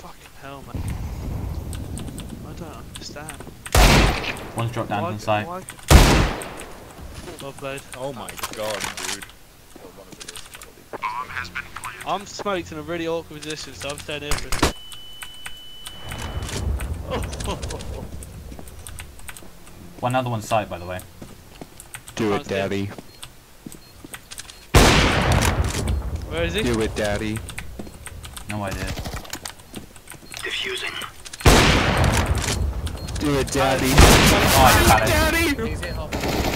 Fucking hell, man. I don't understand. One's dropped down to the side. Well played. Oh my god, dude. I'm smoked in a really awkward position, so I'm staying here for a second. One other one's side, by the way. Do it, daddy. Where is he? Do it, daddy. No idea. Diffusing. Do it, daddy. Oh, I had it. Daddy! He's hit half.